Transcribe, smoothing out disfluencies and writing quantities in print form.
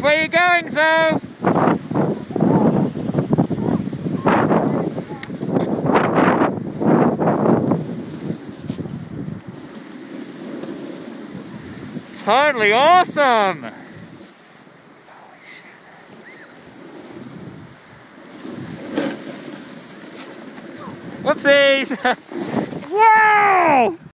where you going, Zoe? Totally awesome! Whoopsies! Wow!